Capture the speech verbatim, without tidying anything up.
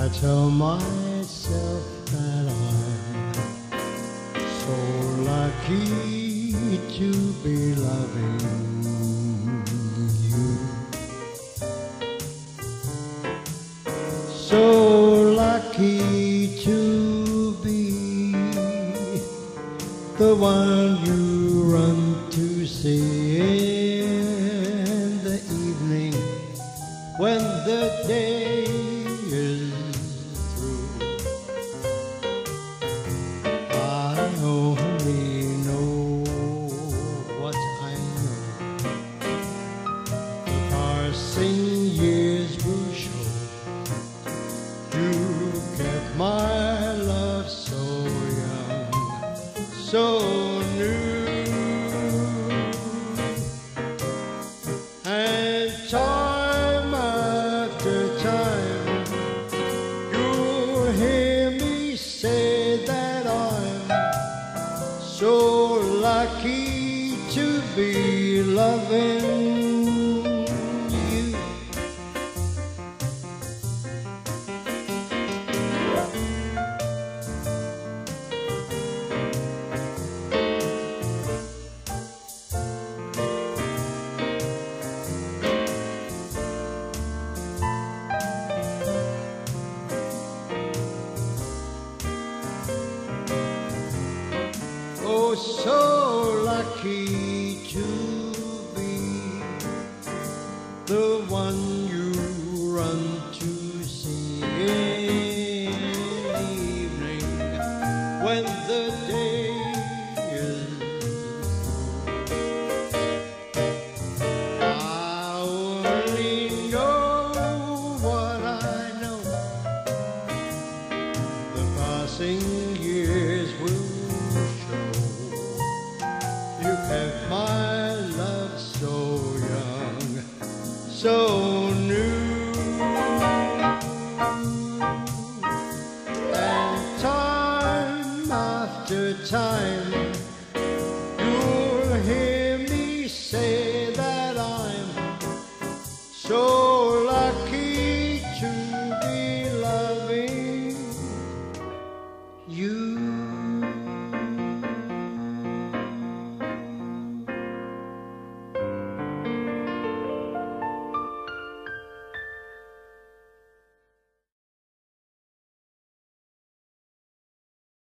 I tell myself that I'm so lucky to be loving you, so lucky to be the one you run to see in the evening when the day is through. I only know what I know. The passing years will show you kept my love so young, so new. And time after time you'll hear me say that I'm so lucky to be loving you. Oh, so lucky to